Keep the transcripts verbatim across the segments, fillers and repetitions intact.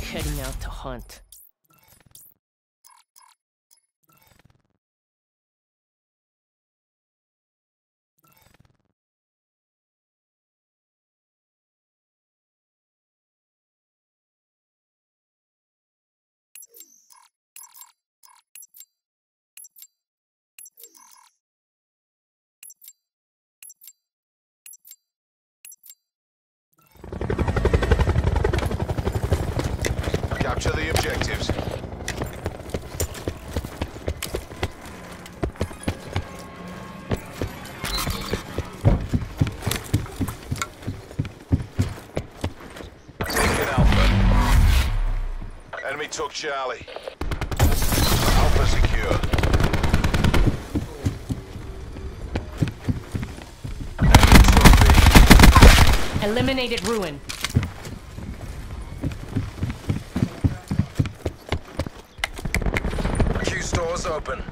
Heading out to hunt. Capture the objectives. Taking Alpha. Enemy took Charlie. Alpha secure. Enemy took B. Eliminated Ruin. Doors open.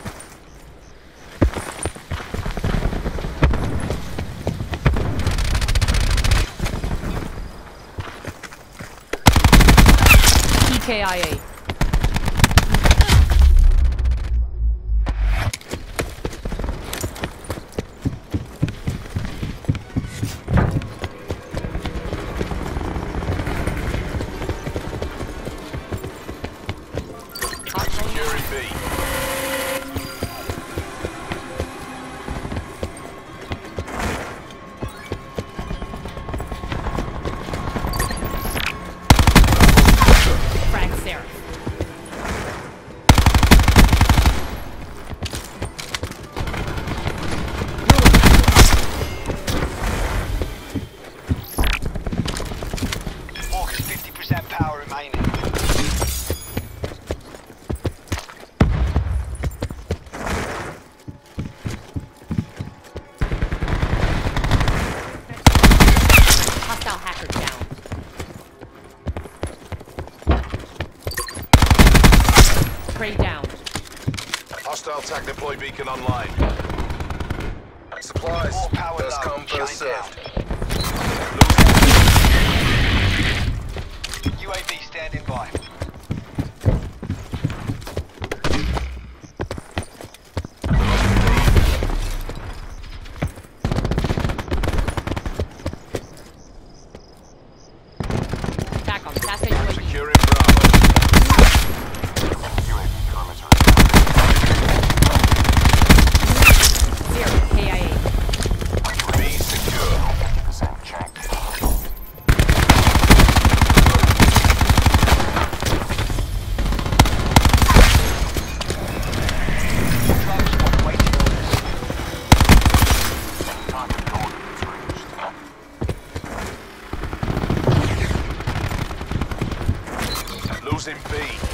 E K I A. Securing B. Prey down. Hostile TAC deploy beacon online. Supplies. First come, first served. U A V standing by. Back on task U A V. Securing Bravo. U A V perimeter. Zero K I A. B secure. fifty percent checked. Target coordinates reached. Losing B.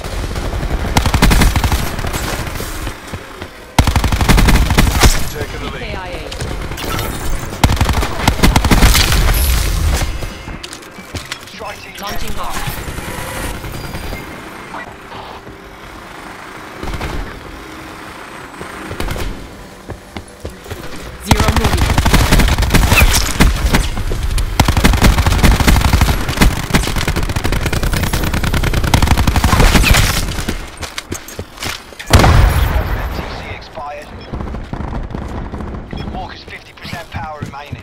Taking the lead. K I A. Strike team Launching off. Zero moving. T C expired. Walker's fifty percent power remaining.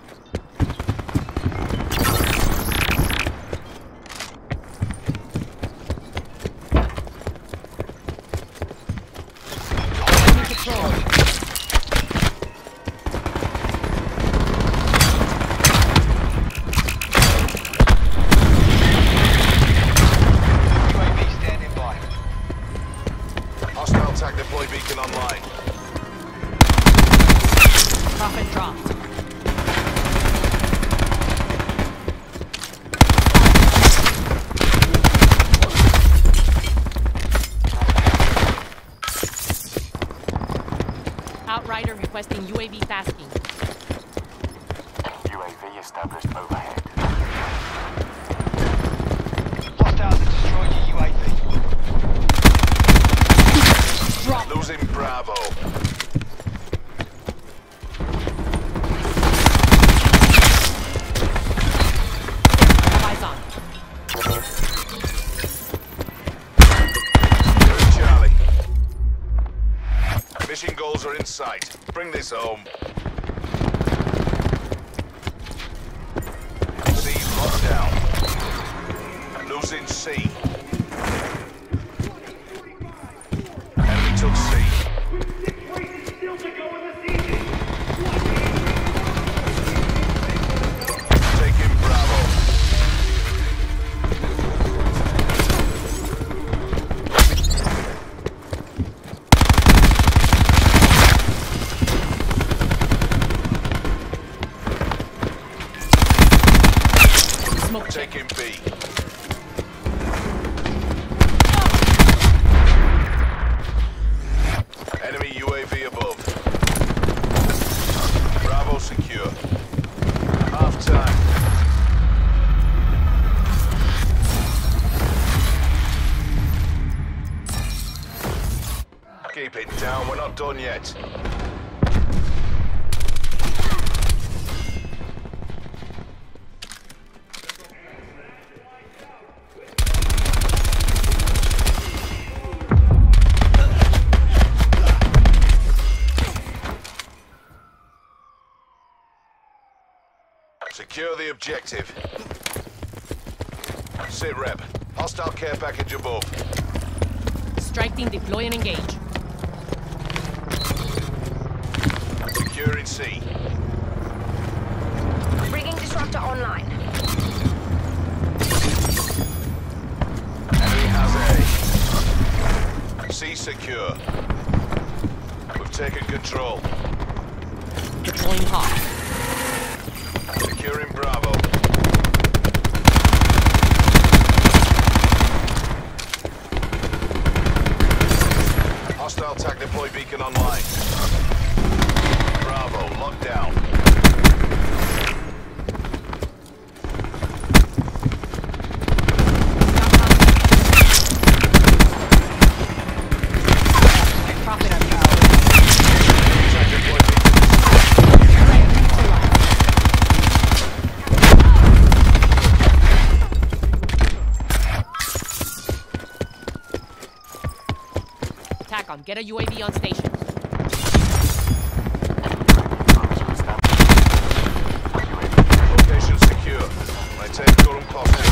Enemy patrol. U A V standing by. Hostile TAC deploy beacon online. Profit dropped. Outrider requesting U A V tasking. U A V established overhead. Hostiles have destroyed your U A V. Drop. Losing Bravo. Eyes on. Mission goals are in sight. Bring this home. C locked down. Losing C. Enemy took C. Taking Bravo. Smoke check. Taking B. Enemy U A V above. Bravo secure. Half time. Keep it down, we're not done yet. Secure the objective. Sit rep. Hostile care package above. Strike team deploy and engage. Securing C. Rigging disruptor online. Enemy has A. C secure. We've taken control. Deploying hawk. Securing Bravo. Hostile T A C deploy beacon online. Bravo, locked down. Profit on T A C deploy beacon. TACOM, get a U A V on station. Location secure. Maintain current posture.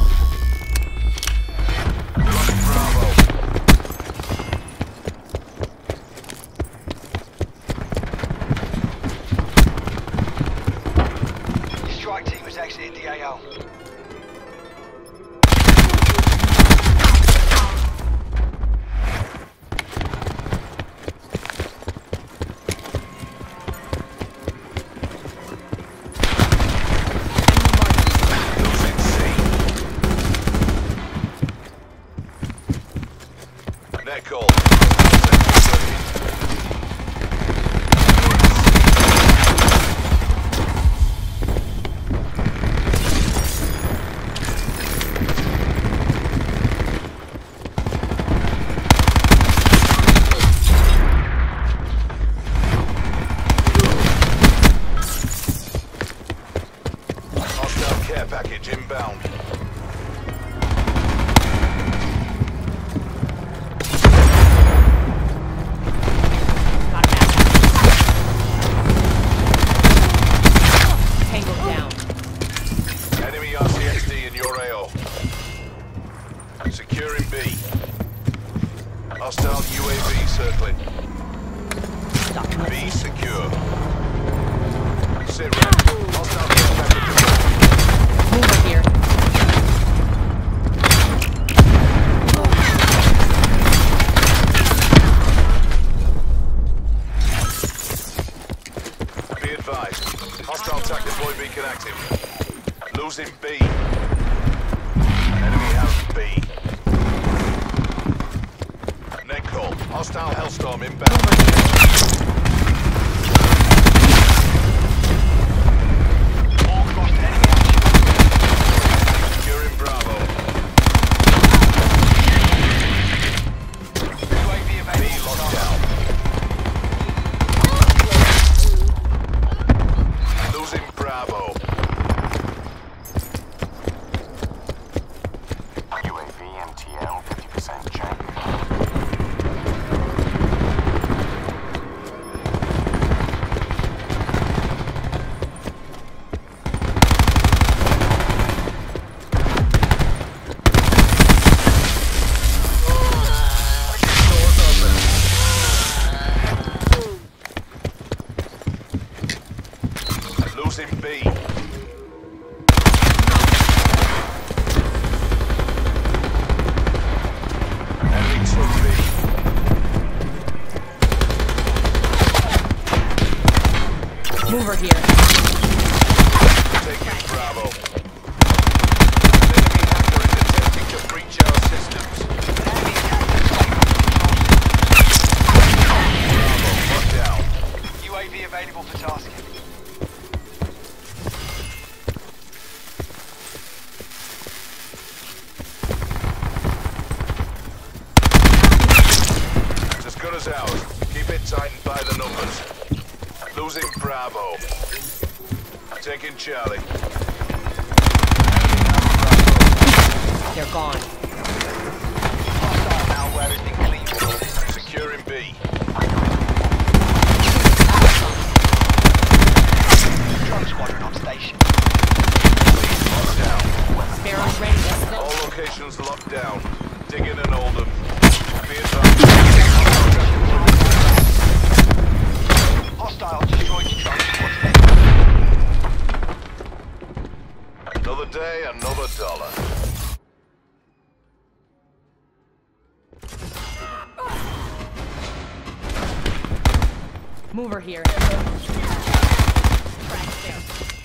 Lost Bravo. Your strike team has exited the A O. Losing C. Net call. Hostile care package inbound. Got that. Tango down. Enemy R C X D in your A O. Securing B. Hostile U A V circling. Stop. B secure. Sit rep. Hostile care package above. Mover here. Be advised. Hostile T A C deploy beacon active. Losing B. Enemy has B. Net call. Hostile Hellstorm inbound. All crossed enemy action. Securing Bravo. U A V B available. locked down. Losing Bravo. U A V M T L fifty percent check. Mover here. Taking Bravo. An enemy hacker is attempting to breach our systems. Bravo, locked down. U A V available for tasking. It's as good as ours. Keep it tightened by the numbers. Losing Bravo. Taking Charlie. They're gone. Hostile malware has been cleaned. Securing B. Drone squadron on station. Locked down. Sparrow's ready. Let's go. All locations locked down. Dig in and hold them. Be advised. Hostile destroyed your drone squad. Another day, another dollar. Mover here. Track there.